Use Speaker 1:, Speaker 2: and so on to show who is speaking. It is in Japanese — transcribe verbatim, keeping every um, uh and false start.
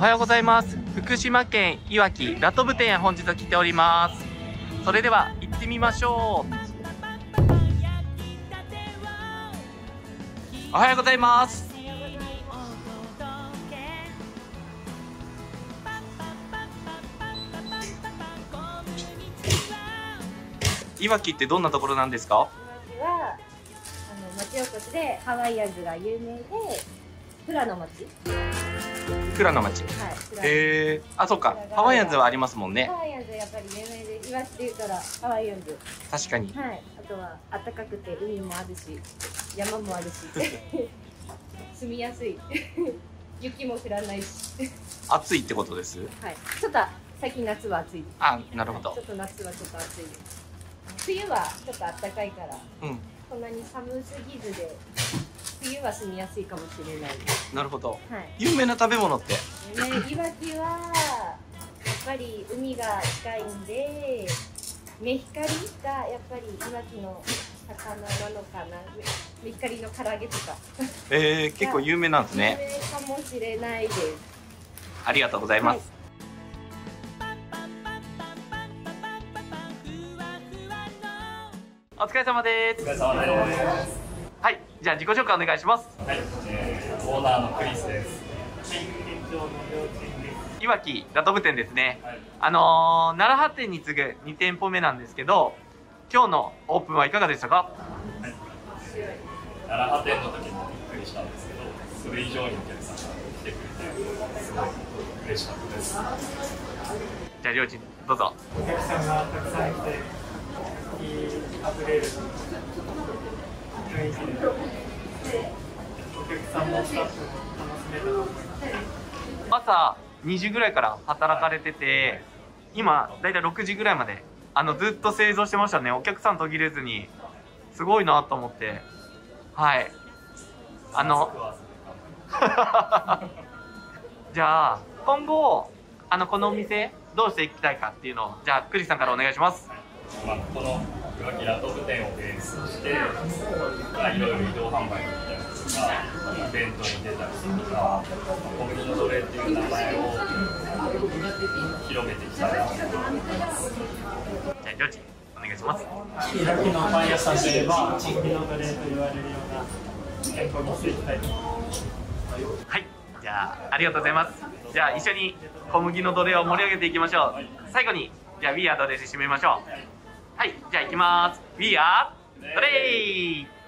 Speaker 1: はようございます。福島県いわきラトブ店へ本日は来ております。それでは行ってみましょう。おはようございます。いわきってどんなところなんですか？
Speaker 2: いわきはあの町おこしでハワイアンズが有名で、フラの町。
Speaker 1: フラの町。はい。へえー、あ、そっか。ハワイアンズはありますもんね。
Speaker 2: ハワイアンズやっぱり有名で、いわきって言ったらハワイアンズ。
Speaker 1: 確かに。
Speaker 2: はい。あとは暖かくて海もあるし、山もあるし、住みやすい。雪も降らないし。暑
Speaker 1: いってことです。
Speaker 2: はい。ちょっと最近夏は暑い。
Speaker 1: あ、なるほど。
Speaker 2: ちょっと夏はちょっと暑いです。冬はちょっと暖かいから、うん、そんなに寒すぎずで冬は住みやすいかもしれない。
Speaker 1: なるほど。はい、有名な食べ物って？
Speaker 2: ね、いわきはやっぱり海が近いんで、メヒカリがやっぱりいわきの魚なのかな。メヒカリの唐揚げとか。
Speaker 1: えー、結構有名なんですね。
Speaker 2: 有名かもしれないです。
Speaker 1: ありがとうございます。はい、お疲れ様です。
Speaker 3: お疲れ様です。
Speaker 1: はい、じゃあ自己紹介お願いします。
Speaker 3: はい、えー、オーナーのクリスです。
Speaker 1: いわきラトブ店ですね。はい、あのー、奈良発店に次ぐに店舗目なんですけど、今日のオープンはいかがでしたか？はい、
Speaker 3: 奈良発店の時もびっくりしたんですけど、それ以上にお客さんが来てくれて、すごい嬉しかったです。
Speaker 1: じゃありょうちんどうぞ。
Speaker 4: お客さんがたくさん来て、あふれる雰囲気で、お客さんもスタッフも楽しめたと思います。
Speaker 1: 朝にじぐらいから働かれてて、今だいたいろくじぐらいまであのずっと製造してましたね。お客さん途切れずに、すごいなと思って。はい、あのじゃあ今後あのこのお店どうしていきたいかっていうのを、じゃあクリスさんからお願いします。
Speaker 3: まあ、このいわきラトブ店をベースにして、まあ、いろいろ移動販売だったりとか、イベントに出たりとか、小麦の奴隷っていう名前を広めていきたいなと思っています。
Speaker 1: じゃありょうちんお願いします。
Speaker 4: いわきのパン屋さんといえば小麦の奴隷と言われるような店舗にしていきたいと思います。
Speaker 1: はい、じゃあありがとうございます。じゃあ一緒に小麦の奴隷を盛り上げていきましょう。最後にじゃあ We are 奴隷で締めましょう。はい、じゃあ行きます。We are 奴隷。